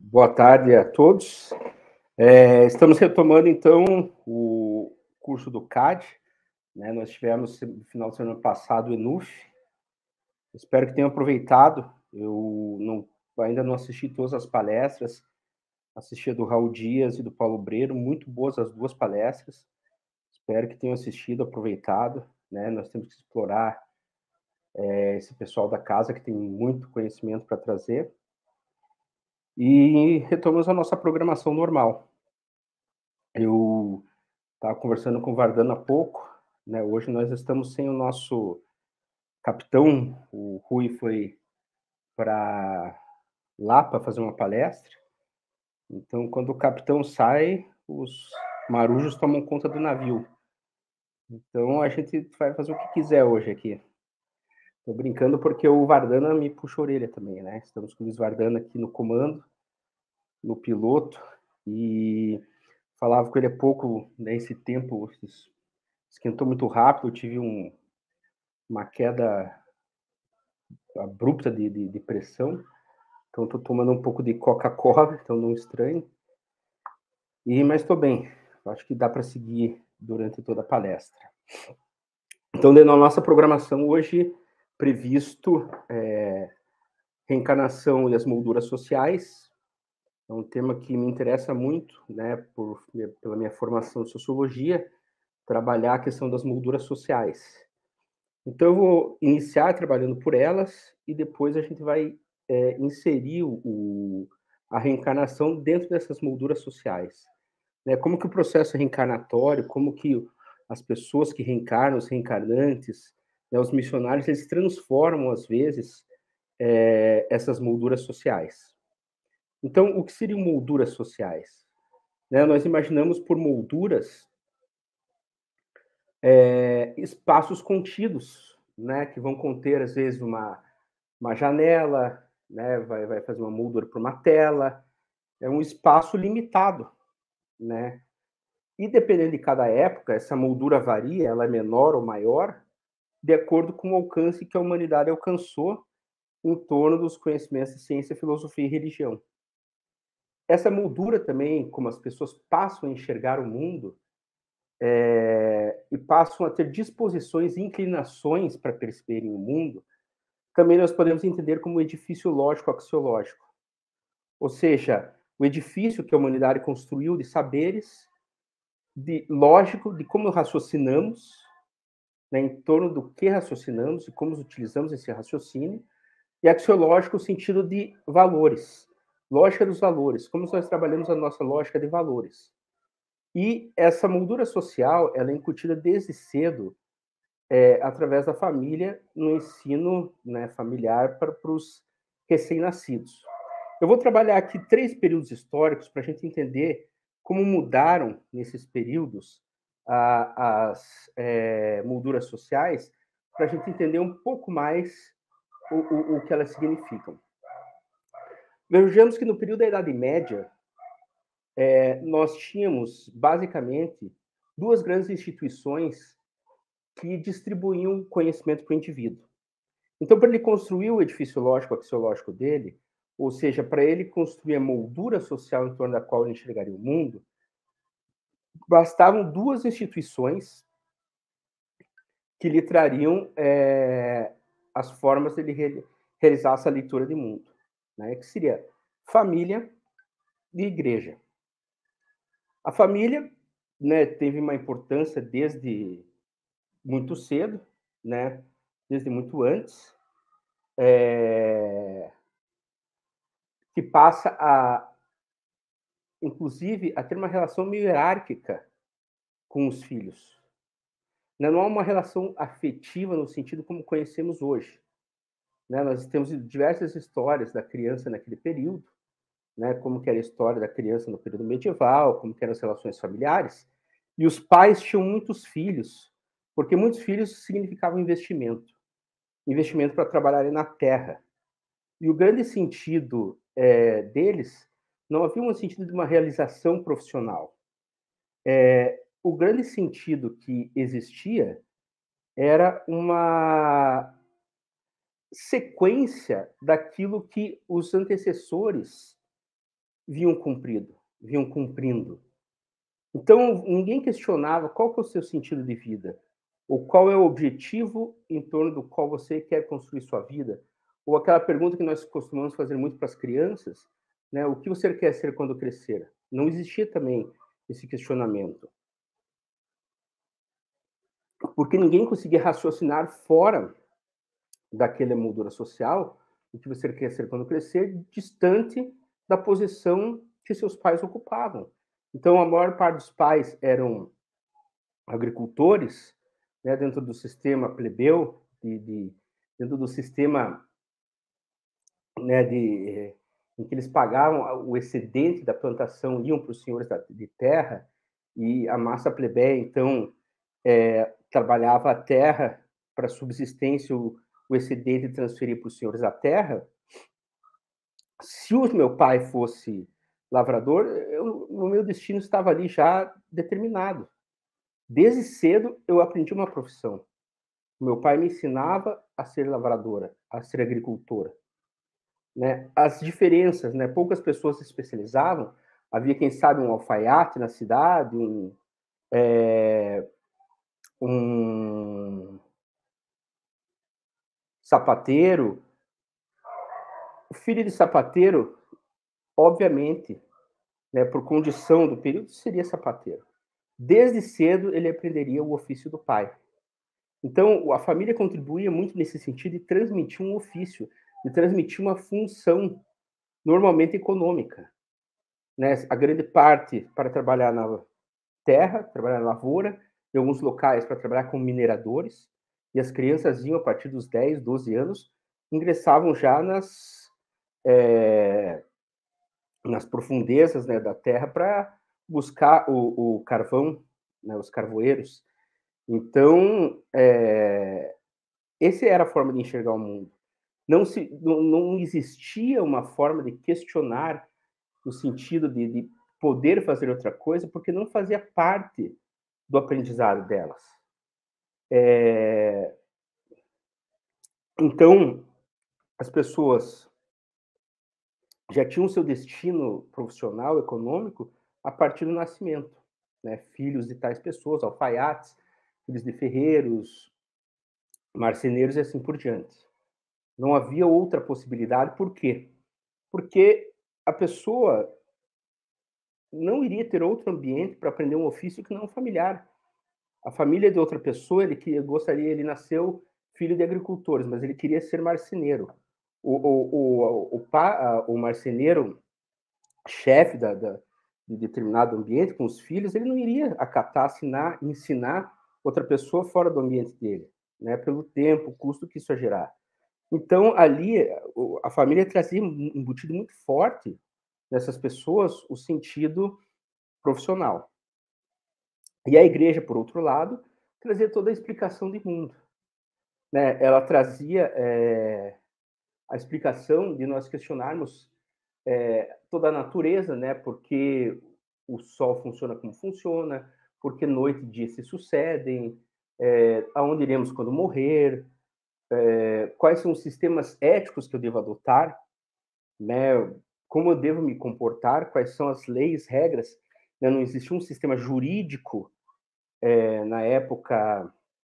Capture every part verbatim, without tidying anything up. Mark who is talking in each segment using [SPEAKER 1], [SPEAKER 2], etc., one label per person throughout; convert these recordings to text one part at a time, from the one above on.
[SPEAKER 1] Boa tarde a todos. É, estamos retomando, então, o curso do C A D, né? Nós tivemos no final de semana passado o ENUF. Espero que tenham aproveitado. Eu não, ainda não assisti todas as palestras, assisti a do Raul Dias e do Paulo Breiro, muito boas as duas palestras. Espero que tenham assistido, aproveitado, né? Nós temos que explorar é, esse pessoal da casa que tem muito conhecimento para trazer. E retomamos a nossa programação normal. Eu estava conversando com o Vardano há pouco, né? Hoje nós estamos sem o nosso capitão, o Rui foi para lá para fazer uma palestra. Então, quando o capitão sai, os marujos tomam conta do navio. Então, a gente vai fazer o que quiser hoje aqui. Tô brincando porque o Vardana me puxa a orelha também, né? Estamos com o Luiz Vardana aqui no comando, no piloto, e falava com ele há pouco, nesse tempo, esquentou muito rápido, eu tive um, uma queda abrupta de, de, de pressão, então estou tomando um pouco de Coca-Cola, então não estranho, e, mas estou bem, acho que dá para seguir durante toda a palestra. Então, na nossa programação hoje, previsto é, reencarnação e as molduras sociais, é um tema que me interessa muito, né, por, pela minha formação de sociologia, trabalhar a questão das molduras sociais. Então, eu vou iniciar trabalhando por elas e depois a gente vai é, inserir o, a reencarnação dentro dessas molduras sociais. Né? Como que o processo reencarnatório, como que as pessoas que reencarnam, os reencarnantes, né, os missionários, eles transformam, às vezes, é, essas molduras sociais. Então, o que seriam molduras sociais? Né? Nós imaginamos por molduras é, espaços contidos, né, que vão conter, às vezes, uma, uma janela, né, vai, vai fazer uma moldura para uma tela, é um espaço limitado, né? E dependendo de cada época, essa moldura varia, ela é menor ou maior, de acordo com o alcance que a humanidade alcançou em torno dos conhecimentos de ciência, filosofia e religião. Essa moldura também, como as pessoas passam a enxergar o mundo, é, e passam a ter disposições e inclinações para perceberem o mundo, também nós podemos entender como edifício lógico-axiológico. Ou seja, o edifício que a humanidade construiu de saberes, de lógico, de como raciocinamos, né, em torno do que raciocinamos e como utilizamos esse raciocínio, e axiológico, o sentido de valores, lógica dos valores, como nós trabalhamos a nossa lógica de valores. E essa moldura social, ela é incutida desde cedo, é, através da família, no ensino, né, familiar para os recém-nascidos. Eu vou trabalhar aqui três períodos históricos para a gente entender como mudaram, nesses períodos, a, as é, molduras sociais, para a gente entender um pouco mais o, o, o que elas significam. Vejamos que no período da Idade Média, é, nós tínhamos, basicamente, duas grandes instituições que distribuíam conhecimento para o indivíduo. Então, para ele construir o edifício lógico-axiológico dele, ou seja, para ele construir a moldura social em torno da qual ele enxergaria o mundo, bastavam duas instituições que lhe trariam é, as formas de ele realizar essa leitura de mundo, né? Que seria família e igreja. A família, né, teve uma importância desde muito cedo, né, desde muito antes, é, que passa a, inclusive, a ter uma relação meio hierárquica com os filhos. Não há uma relação afetiva no sentido como conhecemos hoje. Né? Nós temos diversas histórias da criança naquele período, né? Como que era a história da criança no período medieval, como que eram as relações familiares, e os pais tinham muitos filhos, porque muitos filhos significavam investimento, investimento para trabalharem na terra. E o grande sentido é, deles não havia um sentido de uma realização profissional. É, o grande sentido que existia era uma sequência daquilo que os antecessores vinham cumprido, vinham cumprindo. Então, ninguém questionava qual que é o seu sentido de vida, ou qual é o objetivo em torno do qual você quer construir sua vida, ou aquela pergunta que nós costumamos fazer muito para as crianças, né, o que você quer ser quando crescer? Não existia também esse questionamento. Porque ninguém conseguia raciocinar fora daquela moldura social, o que você quer ser quando crescer, distante da posição que seus pais ocupavam. Então, a maior parte dos pais eram agricultores, né, dentro do sistema plebeu, de, de, dentro do sistema, né, de, em que eles pagavam o excedente da plantação, iam para os senhores de terra, e a massa plebeia, então, é, trabalhava a terra para subsistência, o, o excedente transferir para os senhores da terra. Se o meu pai fosse lavrador, eu, o meu destino estava ali já determinado. Desde cedo eu aprendi uma profissão. Meu pai me ensinava a ser lavradora, a ser agricultora. Né? As diferenças, né? Poucas pessoas se especializavam. Havia, quem sabe, um alfaiate na cidade, um, é, um sapateiro. O filho de sapateiro, obviamente, né, por condição do período, seria sapateiro. Desde cedo ele aprenderia o ofício do pai. Então, a família contribuía muito nesse sentido de transmitir um ofício, de transmitir uma função, normalmente econômica. Né? A grande parte para trabalhar na terra, trabalhar na lavoura, em alguns locais para trabalhar como mineradores, e as crianças iam, a partir dos dez, doze anos, ingressavam já nas, é, nas profundezas, né, da terra para buscar o, o carvão, né, os carvoeiros. Então, é, essa era a forma de enxergar o mundo. Não, se, não, não existia uma forma de questionar no sentido de, de poder fazer outra coisa, porque não fazia parte do aprendizado delas. É, então, as pessoas já tinham seu destino profissional, econômico, a partir do nascimento. Né? Filhos de tais pessoas, alfaiates, filhos de ferreiros, marceneiros e assim por diante. Não havia outra possibilidade. Por quê? Porque a pessoa não iria ter outro ambiente para aprender um ofício que não familiar. A família de outra pessoa, ele que gostaria, ele nasceu filho de agricultores, mas ele queria ser marceneiro. O, o, o, o, o marceneiro, chefe da, da, de determinado ambiente, com os filhos, ele não iria acatar, assinar, ensinar outra pessoa fora do ambiente dele, né? Pelo tempo, o custo que isso ia gerar. Então, ali, a família trazia embutido muito forte nessas pessoas o sentido profissional. E a igreja, por outro lado, trazia toda a explicação de mundo. Né? Ela trazia é, a explicação de nós questionarmos é, toda a natureza, né? Porque o sol funciona como funciona, porque noite e dia se sucedem, é, aonde iremos quando morrer, é, quais são os sistemas éticos que eu devo adotar, né? Como eu devo me comportar, quais são as leis, regras. Né? Não existia um sistema jurídico é, na época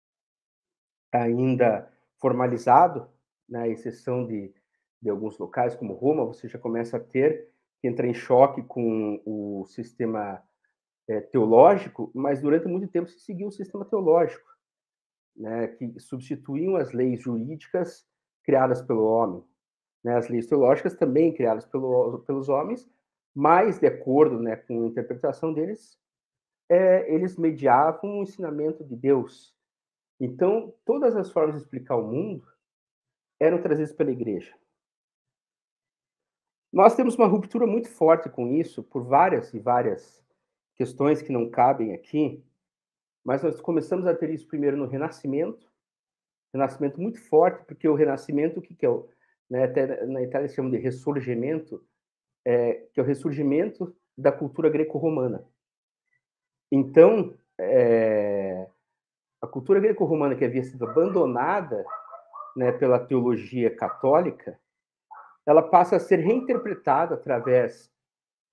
[SPEAKER 1] ainda formalizado, na né? exceção de, de alguns locais, como Roma, você já começa a ter que entrar em choque com o sistema é, teológico, mas durante muito tempo se seguiu o sistema teológico, né? Que substituíam as leis jurídicas criadas pelo homem. Né? As leis teológicas também criadas pelo, pelos homens, mas, de acordo, né, com a interpretação deles, é, eles mediavam o ensinamento de Deus. Então, todas as formas de explicar o mundo eram trazidas pela igreja. Nós temos uma ruptura muito forte com isso, por várias e várias questões que não cabem aqui, mas nós começamos a ter isso primeiro no Renascimento, Renascimento muito forte, porque o Renascimento, o que, que é? O, né, até na Itália se chama de ressurgimento, é, que é o ressurgimento da cultura greco-romana. Então, é, a cultura greco-romana que havia sido abandonada, né, pela teologia católica, ela passa a ser reinterpretada através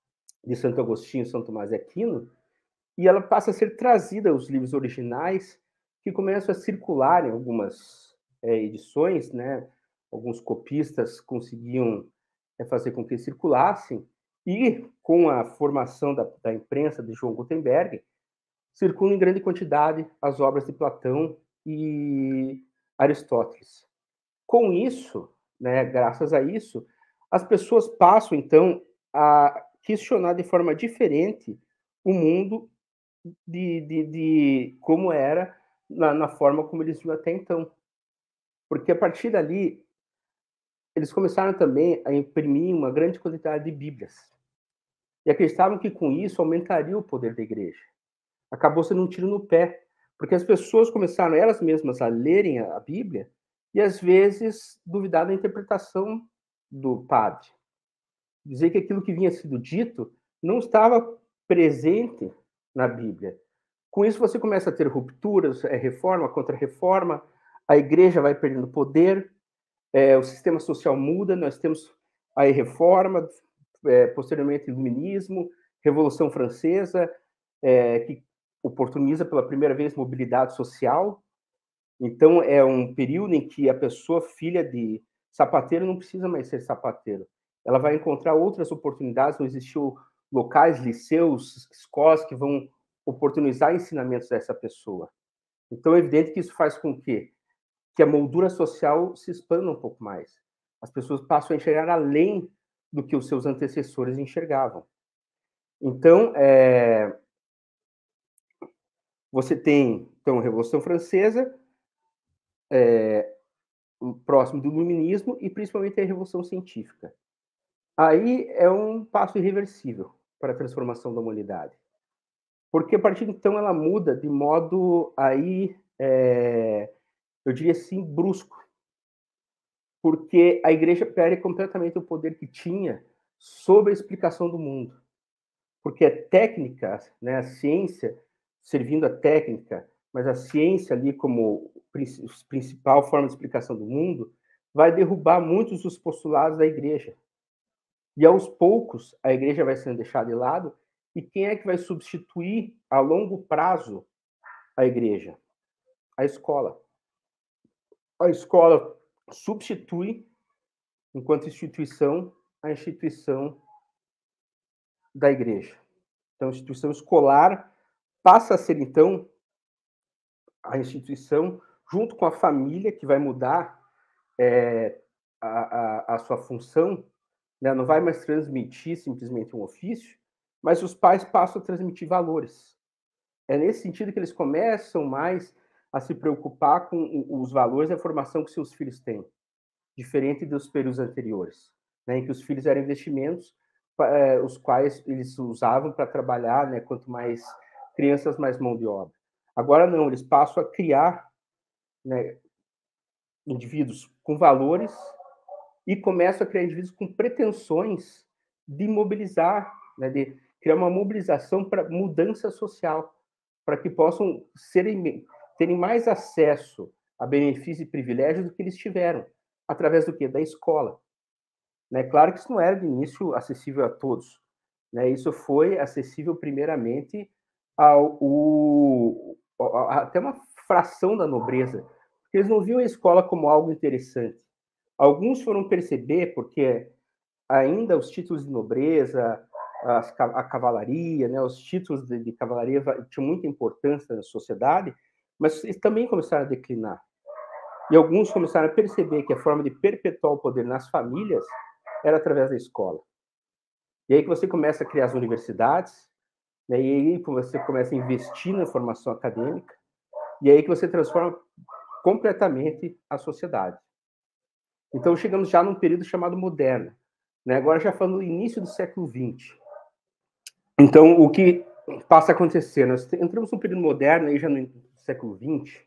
[SPEAKER 1] de Santo Agostinho e São Tomás de Aquino, e ela passa a ser trazida aos livros originais, que começam a circular em algumas é, edições, né? Alguns copistas conseguiam é, fazer com que circulassem, e com a formação da, da imprensa de João Gutenberg, circulam em grande quantidade as obras de Platão e Aristóteles. Com isso, né, graças a isso, as pessoas passam, então, a questionar de forma diferente o mundo de, de, de como era na, na forma como eles viam até então. Porque a partir dali, eles começaram também a imprimir uma grande quantidade de Bíblias. E acreditavam que com isso aumentaria o poder da igreja. Acabou sendo um tiro no pé, porque as pessoas começaram elas mesmas a lerem a Bíblia e às vezes duvidar da interpretação do padre. Dizer que aquilo que vinha sido dito não estava presente na Bíblia. Com isso você começa a ter rupturas, é, reforma contra reforma, a igreja vai perdendo poder, é, o sistema social muda, nós temos aí reforma, é, posteriormente iluminismo, Revolução Francesa, é, que oportuniza pela primeira vez mobilidade social. Então, é um período em que a pessoa, filha de sapateiro, não precisa mais ser sapateiro. Ela vai encontrar outras oportunidades, não existiu locais, liceus, escolas que vão oportunizar ensinamentos dessa pessoa. Então, é evidente que isso faz com que, que a moldura social se expanda um pouco mais. As pessoas passam a enxergar além do que os seus antecessores enxergavam. Então, é, você tem, então, a Revolução Francesa, é, próximo do iluminismo e principalmente a Revolução Científica. Aí é um passo irreversível para a transformação da humanidade. Porque a partir de então ela muda de modo aí, é, eu diria assim, brusco. Porque a igreja perde completamente o poder que tinha sobre a explicação do mundo. Porque a técnica, né, a ciência servindo a técnica, mas a ciência ali como principal forma de explicação do mundo, vai derrubar muitos dos postulados da igreja. E aos poucos a igreja vai sendo deixada de lado, e quem é que vai substituir a longo prazo a igreja? A escola. A escola substitui, enquanto instituição, a instituição da igreja. Então, a instituição escolar passa a ser, então, a instituição, junto com a família, que vai mudar é, a, a, a sua função, né? Não vai mais transmitir simplesmente um ofício, mas os pais passam a transmitir valores. É nesse sentido que eles começam mais a se preocupar com os valores e a formação que seus filhos têm, diferente dos períodos anteriores, né? Em que os filhos eram investimentos, é, os quais eles usavam para trabalhar, né? Quanto mais crianças, mais mão de obra. Agora não, eles passam a criar, né, indivíduos com valores e começam a criar indivíduos com pretensões de mobilizar, né, de criar uma mobilização para mudança social, para que possam serem, terem mais acesso a benefícios e privilégios do que eles tiveram, através do quê? Da escola. Né? Claro que isso não era de início acessível a todos. Né? Isso foi acessível primeiramente ao, o, a, até uma fração da nobreza, porque eles não viam a escola como algo interessante. Alguns foram perceber, porque ainda os títulos de nobreza, as, a cavalaria, né, os títulos de, de cavalaria tinham muita importância na sociedade, mas eles também começaram a declinar. E alguns começaram a perceber que a forma de perpetuar o poder nas famílias era através da escola. E aí que você começa a criar as universidades, né, e aí que você começa a investir na formação acadêmica, e aí que você transforma completamente a sociedade. Então, chegamos já num período chamado moderno, né? Agora já falando do início do século vinte. Então, o que passa a acontecer? Nós entramos num período moderno, aí já no século vinte,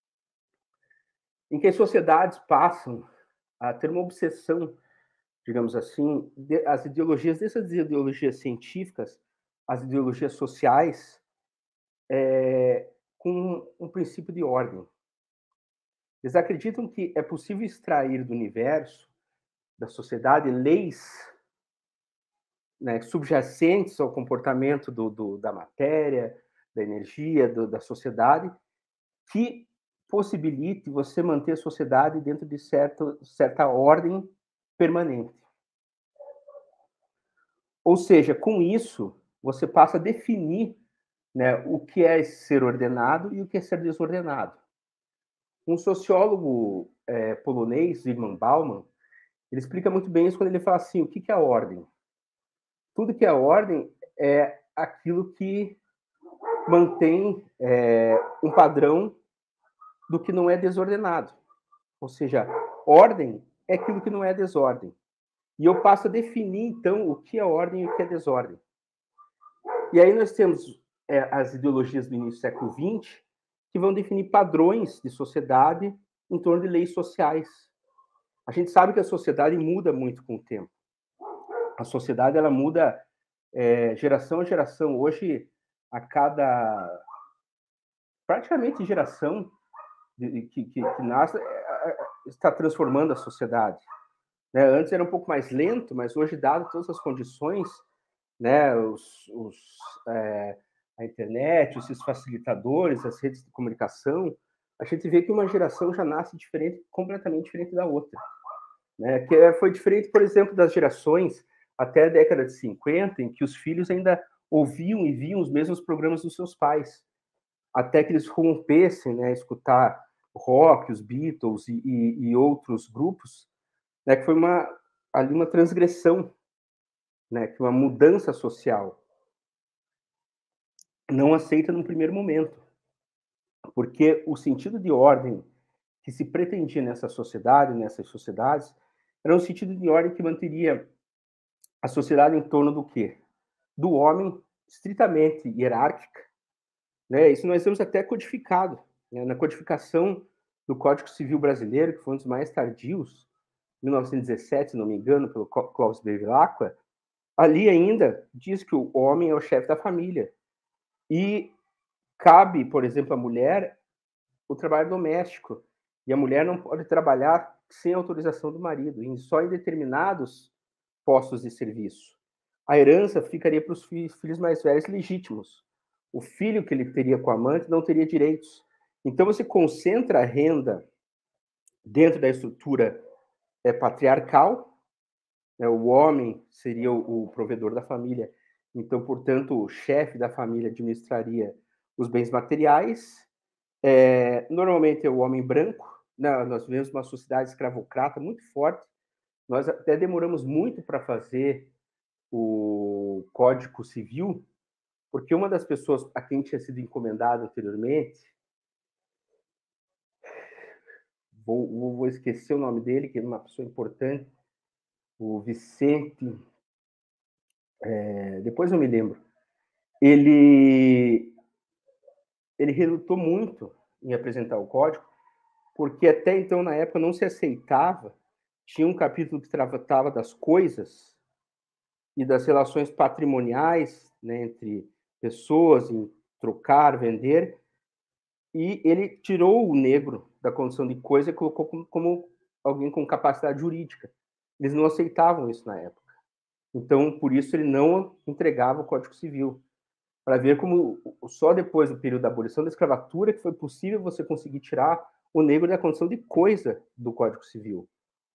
[SPEAKER 1] em que as sociedades passam a ter uma obsessão, digamos assim, de, as ideologias, dessas ideologias científicas, as ideologias sociais, é, com um princípio de ordem. Eles acreditam que é possível extrair do universo, da sociedade, leis né, subjacentes ao comportamento do, do, da matéria, da energia, do, da sociedade, que possibilite você manter a sociedade dentro de certo, certa ordem permanente. Ou seja, com isso, você passa a definir, né, o que é ser ordenado e o que é ser desordenado. Um sociólogo é, polonês, Zygmunt Bauman, ele explica muito bem isso quando ele fala assim, o que é a ordem? Tudo que é ordem é aquilo que mantém é, um padrão do que não é desordenado. Ou seja, ordem é aquilo que não é desordem. E eu passo a definir, então, o que é ordem e o que é desordem. E aí nós temos é, as ideologias do início do século vinte, que vão definir padrões de sociedade em torno de leis sociais. A gente sabe que a sociedade muda muito com o tempo. A sociedade ela muda é, geração a geração. Hoje, a cada praticamente geração de, que, que, que nasce, é, está transformando a sociedade. Né? Antes era um pouco mais lento, mas hoje, dado todas as condições, né, os, os, é, a internet, esses facilitadores, as redes de comunicação, a gente vê que uma geração já nasce diferente, completamente diferente da outra. Né? Que foi diferente, por exemplo, das gerações até a década de cinquenta, em que os filhos ainda ouviam e viam os mesmos programas dos seus pais, até que eles rompessem, né, a escutar rock, os Beatles e, e, e outros grupos, né, que foi uma, ali uma transgressão, né, que uma mudança social não aceita num primeiro momento, porque o sentido de ordem que se pretendia nessa sociedade, nessas sociedades, era um sentido de ordem que manteria a sociedade em torno do quê? Do homem estritamente hierárquica, né? Isso nós temos até codificado, né? Na codificação do Código Civil Brasileiro, que foi um dos mais tardios, mil novecentos e dezessete, se não me engano, pelo Clóvis Bevilacqua, ali ainda diz que o homem é o chefe da família. E cabe, por exemplo, à mulher o trabalho doméstico. E a mulher não pode trabalhar sem autorização do marido, em só em determinados postos de serviço. A herança ficaria para os filhos mais velhos legítimos. O filho que ele teria com a amante não teria direitos. Então você concentra a renda dentro da estrutura é, patriarcal, né? O homem seria o, o provedor da família, então, portanto, o chefe da família administraria os bens materiais. É, normalmente é o homem branco, né? Nós vivemos uma sociedade escravocrata muito forte. Nós até demoramos muito para fazer o Código Civil, porque uma das pessoas a quem tinha sido encomendado anteriormente, vou, vou esquecer o nome dele, que é uma pessoa importante, o Vicente, é, depois eu me lembro, ele, ele relutou muito em apresentar o código, porque até então, na época, não se aceitava, tinha um capítulo que tratava das coisas e das relações patrimoniais, né, entre pessoas, em trocar, vender, e ele tirou o negro da condição de coisa e colocou como, como alguém com capacidade jurídica. Eles não aceitavam isso na época. Então, por isso, ele não entregava o Código Civil. Para ver como só depois do período da abolição da escravatura que foi possível você conseguir tirar o negro da condição de coisa do Código Civil.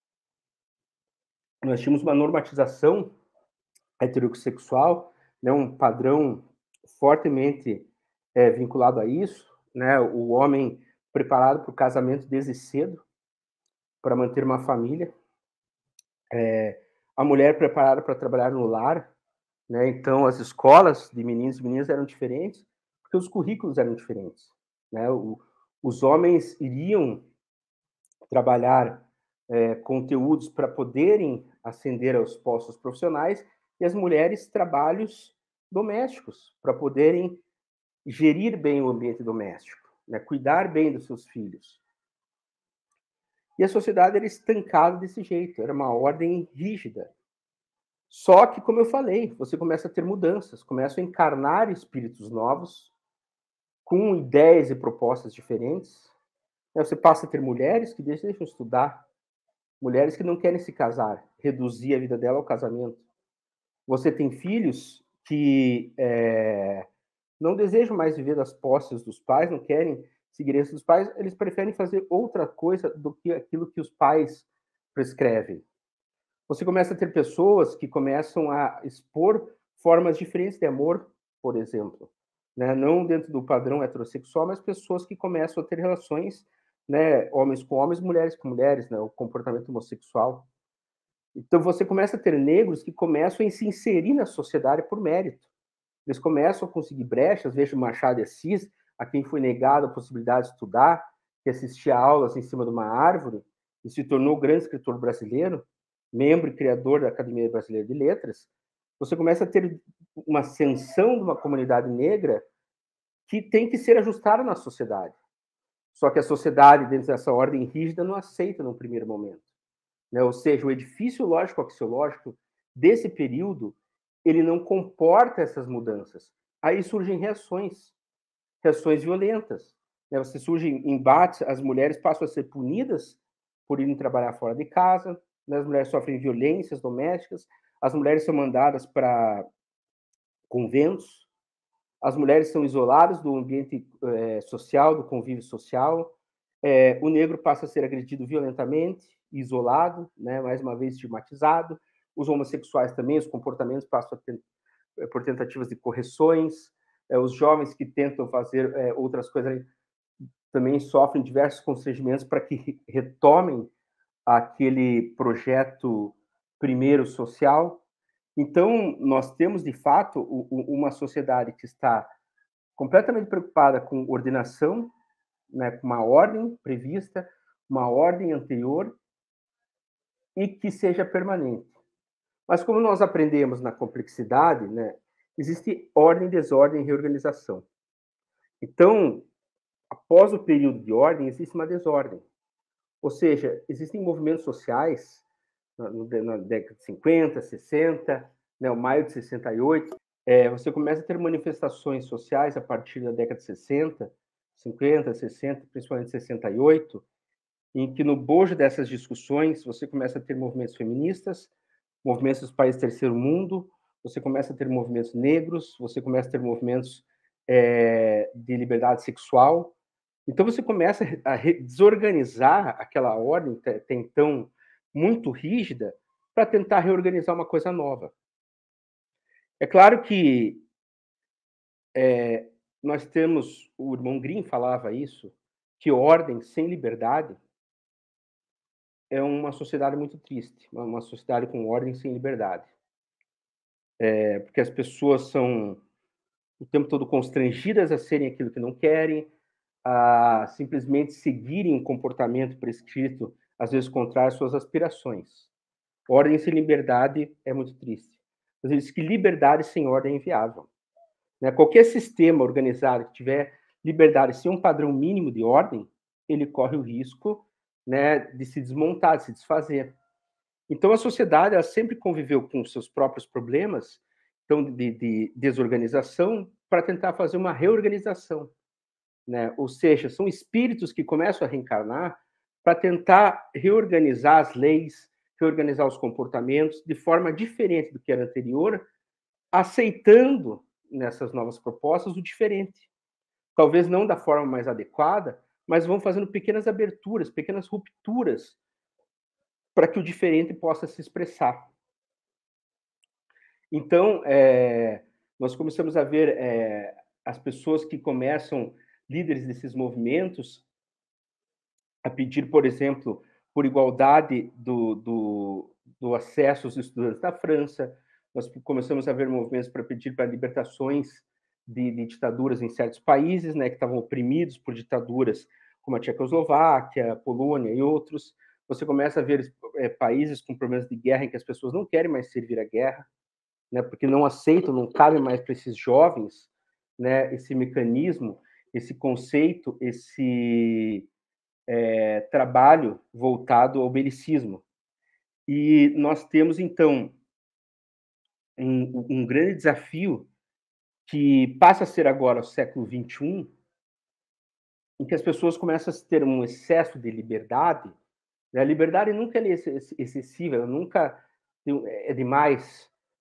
[SPEAKER 1] Nós tínhamos uma normatização heterossexual, né, um padrão fortemente é, vinculado a isso, né, o homem preparado para o casamento desde cedo, para manter uma família, é, a mulher preparada para trabalhar no lar, né, então as escolas de meninos e meninas eram diferentes, porque os currículos eram diferentes, né, o, os homens iriam trabalhar é, conteúdos para poderem ascender aos postos profissionais, e as mulheres trabalhos domésticos, para poderem gerir bem o ambiente doméstico, né? Cuidar bem dos seus filhos. E a sociedade era estancada desse jeito, era uma ordem rígida. Só que, como eu falei, você começa a ter mudanças, começa a encarnar espíritos novos, com ideias e propostas diferentes. Você passa a ter mulheres que desejam estudar, mulheres que não querem se casar, reduzir a vida dela ao casamento. Você tem filhos que é, não desejam mais viver das posses dos pais, não querem seguir esses dos pais, eles preferem fazer outra coisa do que aquilo que os pais prescrevem. Você começa a ter pessoas que começam a expor formas diferentes de amor, por exemplo, né? Não dentro do padrão heterossexual, mas pessoas que começam a ter relações, né, homens com homens, mulheres com mulheres, né, o comportamento homossexual. Então você começa a ter negros que começam a se inserir na sociedade por mérito. Eles começam a conseguir brechas, veja o Machado de Assis, a quem foi negada a possibilidade de estudar, que assistia aulas em cima de uma árvore e se tornou grande escritor brasileiro, membro e criador da Academia Brasileira de Letras. Você começa a ter uma ascensão de uma comunidade negra que tem que ser ajustada na sociedade. Só que a sociedade, dentro dessa ordem rígida, não aceita no primeiro momento. Né? Ou seja, o edifício lógico-axiológico desse período, ele não comporta essas mudanças. Aí surgem reações, reações violentas. Né? Você surgem embates, as mulheres passam a ser punidas por irem trabalhar fora de casa, né? As mulheres sofrem violências domésticas, as mulheres são mandadas para conventos, as mulheres são isoladas do ambiente é, social, do convívio social, é, o negro passa a ser agredido violentamente, isolado, né, mais uma vez estigmatizado, os homossexuais também, os comportamentos passam a ter, é, por tentativas de correções, é, os jovens que tentam fazer é, outras coisas também sofrem diversos constrangimentos para que retomem aquele projeto primeiro social. Então, nós temos, de fato, uma sociedade que está completamente preocupada com ordenação, né, com uma ordem prevista, uma ordem anterior e que seja permanente. Mas como nós aprendemos na complexidade, né, existe ordem, desordem e reorganização. Então, após o período de ordem, existe uma desordem. Ou seja, existem movimentos sociais na década de cinquenta, sessenta, né, o maio de sessenta e oito, é, você começa a ter manifestações sociais a partir da década de sessenta, cinquenta, sessenta, principalmente sessenta e oito, em que no bojo dessas discussões você começa a ter movimentos feministas, movimentos dos países do terceiro mundo, você começa a ter movimentos negros, você começa a ter movimentos é, de liberdade sexual. Então você começa a desorganizar aquela ordem até então muito rígida para tentar reorganizar uma coisa nova. É claro que é, nós temos, o irmão Grimm falava isso, que ordem sem liberdade é uma sociedade muito triste, uma sociedade com ordem sem liberdade. É, porque as pessoas são o tempo todo constrangidas a serem aquilo que não querem, a simplesmente seguirem um comportamento prescrito, às vezes contrário às suas aspirações. Ordem sem liberdade é muito triste. Mas ele diz que liberdade sem ordem é inviável. Né? Qualquer sistema organizado que tiver liberdade sem um padrão mínimo de ordem, ele corre o risco, né, de se desmontar, de se desfazer. Então, a sociedade ela sempre conviveu com seus próprios problemas, então, de, de desorganização, para tentar fazer uma reorganização. Né? Ou seja, são espíritos que começam a reencarnar para tentar reorganizar as leis, reorganizar os comportamentos de forma diferente do que era anterior, aceitando nessas novas propostas o diferente. Talvez não da forma mais adequada, mas vão fazendo pequenas aberturas, pequenas rupturas para que o diferente possa se expressar. Então, é, nós começamos a ver é, as pessoas que começam, líderes desses movimentos, a pedir, por exemplo, por igualdade do, do, do acesso aos estudantes da França. Nós começamos a ver movimentos para pedir para libertações de, de ditaduras em certos países, né, que estavam oprimidos por ditaduras como a Tchecoslováquia, a Polônia e outros. Você começa a ver é, países com problemas de guerra em que as pessoas não querem mais servir a guerra, né, porque não aceitam, não cabe mais para esses jovens, né, esse mecanismo, esse conceito, esse é, trabalho voltado ao belicismo. E nós temos, então, um, um grande desafio que passa a ser agora o século vinte e um, em que as pessoas começam a ter um excesso de liberdade. Né? A liberdade nunca é excessiva, ela nunca é demais.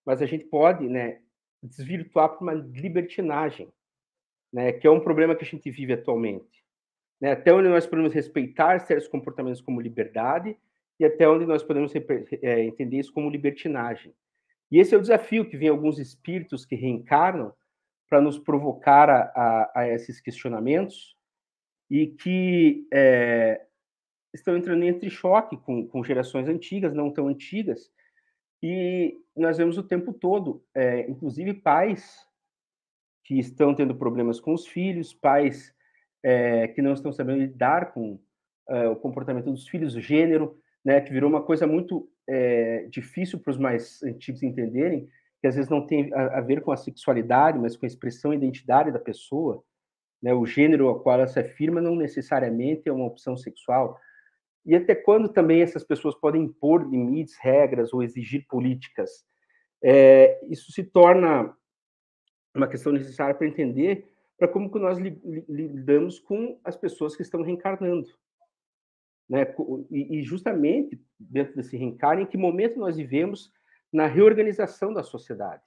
[SPEAKER 1] mas a gente pode, né, desvirtuar para uma libertinagem, né, que é um problema que a gente vive atualmente. Né, até onde nós podemos respeitar certos comportamentos como liberdade e até onde nós podemos é, entender isso como libertinagem. E esse é o desafio que vem alguns espíritos que reencarnam para nos provocar a, a, a esses questionamentos e que é, estão entrando entre choque com, com gerações antigas, não tão antigas, e nós vemos o tempo todo, é, inclusive pais que estão tendo problemas com os filhos, pais é, que não estão sabendo lidar com é, o comportamento dos filhos, o gênero, né, que virou uma coisa muito é, difícil para os mais antigos entenderem, que às vezes não tem a, a ver com a sexualidade, mas com a expressão e identidade da pessoa, né, o gênero ao qual ela se afirma não necessariamente é uma opção sexual. E até quando também essas pessoas podem impor limites, regras ou exigir políticas? É, isso se torna uma questão necessária para entender para como que nós li, li, lidamos com as pessoas que estão reencarnando. Né? E, e justamente dentro desse reencarne, em que momento nós vivemos na reorganização da sociedade.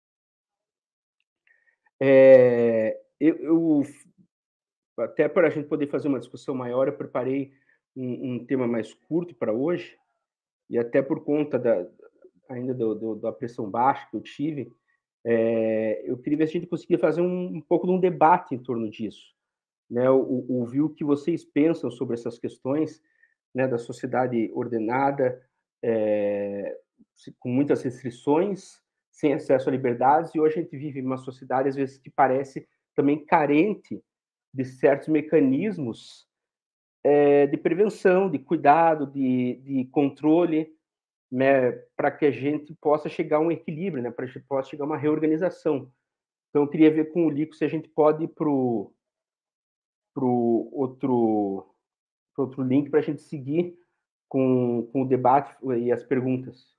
[SPEAKER 1] É, eu, eu, até para a gente poder fazer uma discussão maior, eu preparei um, um tema mais curto para hoje, e até por conta da, ainda do, do, da pressão baixa que eu tive, é, eu queria ver se a gente conseguia fazer um, um pouco de um debate em torno disso, né? Ouvir o que vocês pensam sobre essas questões, né, da sociedade ordenada, é, com muitas restrições, sem acesso a liberdades, e hoje a gente vive uma sociedade, às vezes, que parece também carente de certos mecanismos é, de prevenção, de cuidado, de, de controle, né, para que a gente possa chegar a um equilíbrio, né, para que a gente possa chegar a uma reorganização. Então, eu queria ver com o Lico se a gente pode ir para o outro, outro link para a gente seguir com, com o debate e as perguntas.